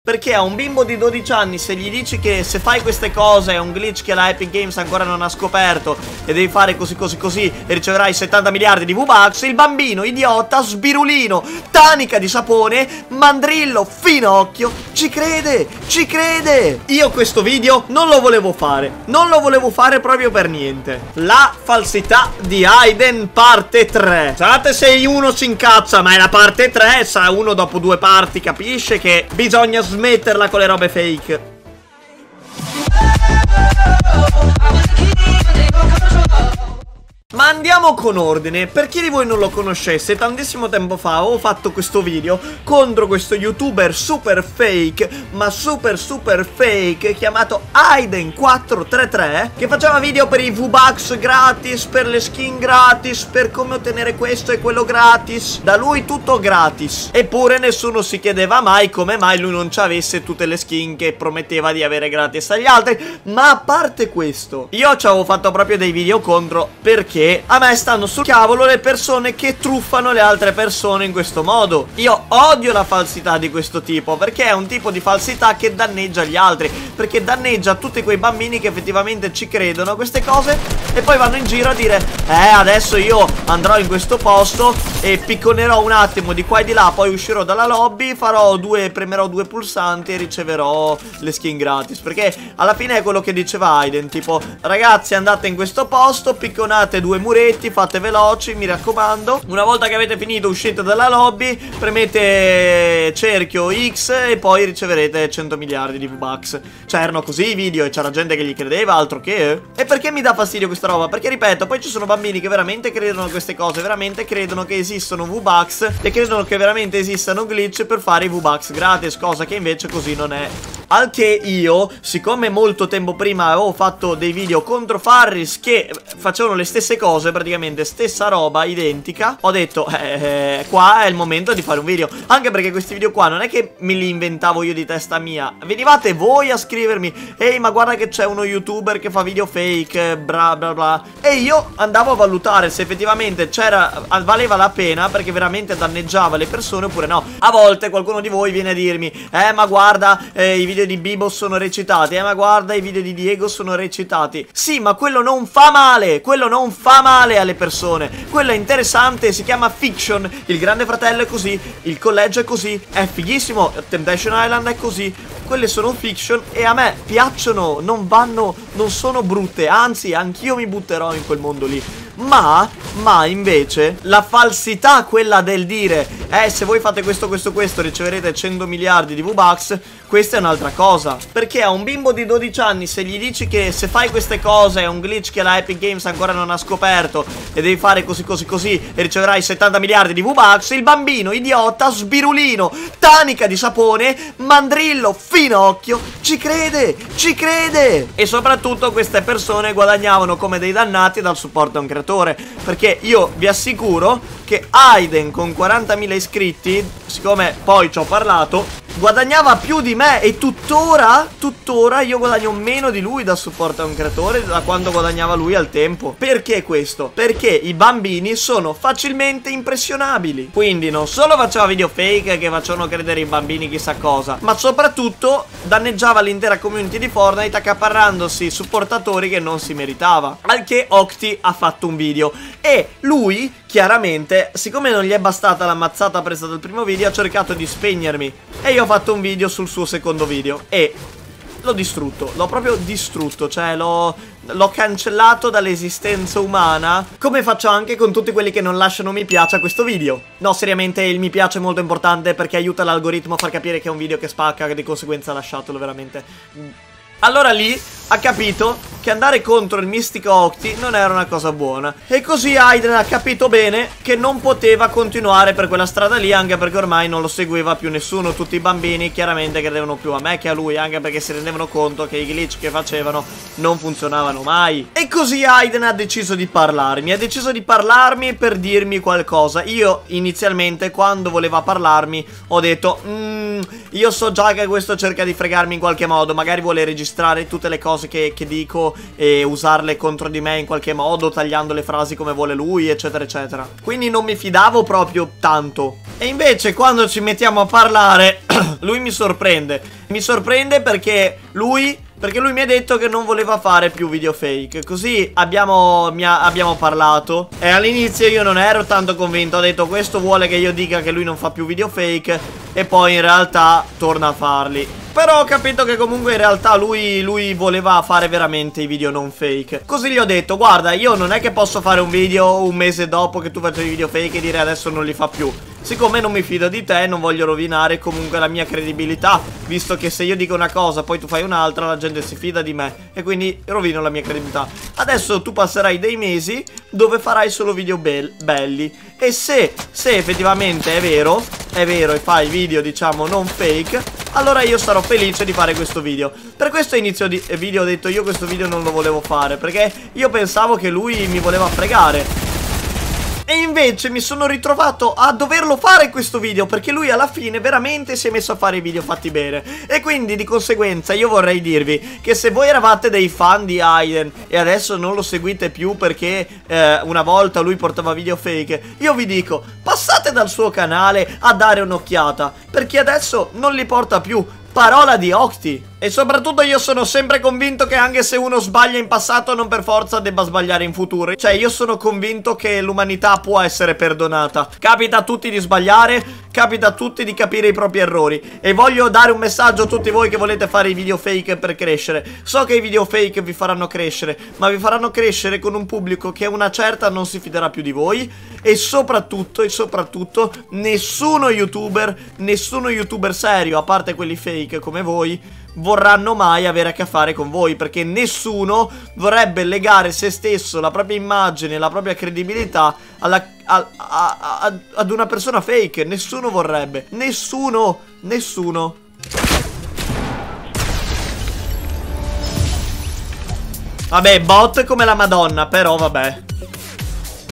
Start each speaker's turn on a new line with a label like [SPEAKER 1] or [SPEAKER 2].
[SPEAKER 1] Perché a un bimbo di 12 anni, se gli dici che se fai queste cose è un glitch che la Epic Games ancora non ha scoperto e devi fare così e riceverai 70 miliardi di V-Bucks, il bambino idiota, sbirulino, tanica di sapone, mandrillo, finocchio, ci crede, ci crede. Io questo video non lo volevo fare, non lo volevo fare proprio per niente. La falsità di Aiden parte 3. Scusate se uno si incazza, ma è la parte 3, sa uno dopo 2 parti capisce che bisogna smetterla con le robe fake. Ma andiamo con ordine. Per chi di voi non lo conoscesse, tantissimo tempo fa avevo fatto questo video contro questo youtuber super fake, ma super fake, chiamato Aiden433, che faceva video per i V-Bucks gratis, per le skin gratis, per come ottenere questo e quello gratis. Da lui tutto gratis. Eppure nessuno si chiedeva mai come mai lui non ci avesse tutte le skin che prometteva di avere gratis agli altri. Ma a parte questo, io ci avevo fatto proprio dei video contro, perché a me stanno sul cavolo le persone che truffano le altre persone in questo modo. Io odio la falsità di questo tipo, perché è un tipo di falsità che danneggia gli altri, perché danneggia tutti quei bambini che effettivamente ci credono a queste cose e poi vanno in giro a dire adesso io andrò in questo posto e picconerò un attimo di qua e di là, poi uscirò dalla lobby, premerò 2 pulsanti e riceverò le skin gratis. Perché alla fine è quello che diceva Aiden, tipo ragazzi andate in questo posto, picconate 2 muretti, fate veloci, mi raccomando. Una volta che avete finito uscite dalla lobby, premete cerchio X e poi riceverete 100 miliardi di V-Bucks. C'erano così i video e c'era gente che gli credeva, altro che. E perché mi dà fastidio questa roba? Perché ripeto, poi ci sono bambini che veramente credono a queste cose, veramente credono che esistono V-Bucks e credono che veramente esistano glitch per fare i V-Bucks gratis, cosa che invece così non è. Al che io, siccome molto tempo prima avevo fatto dei video contro Farris che facevano le stesse cose, praticamente stessa roba, identica, ho detto qua è il momento di fare un video. Anche perché questi video qua non è che me li inventavo io di testa mia, venivate voi a scrivermi ehi ma guarda che c'è uno youtuber che fa video fake, bla bla bla, e io andavo a valutare se effettivamente valeva la pena, perché veramente danneggiava le persone oppure no. A volte qualcuno di voi viene a dirmi ma guarda i video di Bibo sono recitati, ma guarda i video di Diego sono recitati. Sì, ma quello non fa male, quello non fa male alle persone, quello è interessante, si chiama fiction. Il Grande Fratello è così, il collegio è così, è fighissimo, Temptation Island è così. Quelle sono fiction e a me piacciono, non sono brutte, anzi anch'io mi butterò in quel mondo lì. Ma invece la falsità, quella del dire se voi fate questo riceverete 100 miliardi di V-Bucks, questa è un'altra cosa. Perché a un bimbo di 12 anni, se gli dici che se fai queste cose è un glitch che la Epic Games ancora non ha scoperto e devi fare così e riceverai 70 miliardi di V-Bucks, il bambino idiota, sbirulino, tanica di sapone, mandrillo, finocchio, ci crede, ci crede. E soprattutto queste persone guadagnavano come dei dannati dal supporto a un creatore. Perché io vi assicuro che Aiden con 40.000 iscritti, siccome poi ci ho parlato, guadagnava più di me e tuttora io guadagno meno di lui da supporto a un creatore da quando guadagnava lui al tempo. Perché questo? Perché i bambini sono facilmente impressionabili. Quindi non solo faceva video fake che facevano credere i bambini chissà cosa, ma soprattutto danneggiava l'intera community di Fortnite accaparrandosi supportatori che non si meritava. Al che Octi ha fatto un video e lui chiaramente, siccome non gli è bastata la mazzata presa dal primo video, ha cercato di spegnermi e io ho fatto un video sul suo secondo video e l'ho distrutto, l'ho proprio distrutto, cioè l'ho cancellato dall'esistenza umana, come faccio anche con tutti quelli che non lasciano mi piace a questo video. No, seriamente il mi piace è molto importante perché aiuta l'algoritmo a far capire che è un video che spacca, che di conseguenza lasciatelo veramente. Allora lì ha capito che andare contro il mistico Octi non era una cosa buona. E così Aiden ha capito bene che non poteva continuare per quella strada lì, anche perché ormai non lo seguiva più nessuno. Tutti i bambini chiaramente credevano più a me che a lui, anche perché si rendevano conto che i glitch che facevano non funzionavano mai. E così Aiden ha deciso di parlarmi. Ha deciso di parlarmi per dirmi qualcosa. Io inizialmente quando voleva parlarmi ho detto io so già che questo cerca di fregarmi in qualche modo, magari vuole registrare registrare tutte le cose che dico e usarle contro di me in qualche modo, tagliando le frasi come vuole lui, eccetera eccetera. Quindi non mi fidavo proprio tanto. E invece quando ci mettiamo a parlare lui mi sorprende. Mi sorprende perché lui mi ha detto che non voleva fare più video fake. Così abbiamo parlato. E all'inizio io non ero tanto convinto. Ho detto questo vuole che io dica che lui non fa più video fake, e poi in realtà torna a farli. Però ho capito che comunque in realtà lui voleva fare veramente i video non fake. Così gli ho detto: guarda, io non è che posso fare un video un mese dopo che tu facevi i video fake e dire adesso non li fa più. Siccome non mi fido di te, non voglio rovinare comunque la mia credibilità, visto che se io dico una cosa poi tu fai un'altra, la gente si fida di me e quindi rovino la mia credibilità. Adesso tu passerai dei mesi dove farai solo video belli. E se effettivamente è vero e fai video diciamo non fake, allora io sarò felice di fare questo video. Per questo a inizio di video ho detto io questo video non lo volevo fare, perché io pensavo che lui mi voleva fregare. E invece mi sono ritrovato a doverlo fare questo video, perché lui alla fine veramente si è messo a fare i video fatti bene. E quindi di conseguenza io vorrei dirvi che se voi eravate dei fan di Aiden e adesso non lo seguite più perché una volta lui portava video fake, io vi dico passate dal suo canale a dare un'occhiata, perché adesso non li porta più. Parola di Octi. E soprattutto io sono sempre convinto che anche se uno sbaglia in passato non per forza debba sbagliare in futuro. Cioè io sono convinto che l'umanità può essere perdonata. Capita a tutti di sbagliare, capita a tutti di capire i propri errori. E voglio dare un messaggio a tutti voi che volete fare i video fake per crescere. So che i video fake vi faranno crescere, ma vi faranno crescere con un pubblico che a una certa non si fiderà più di voi. E soprattutto nessuno youtuber serio, a parte quelli fake come voi, vorranno mai avere a che fare con voi, perché nessuno vorrebbe legare se stesso, la propria immagine, la propria credibilità ad una persona fake. Nessuno vorrebbe. Nessuno. Vabbè, bot come la Madonna, però vabbè.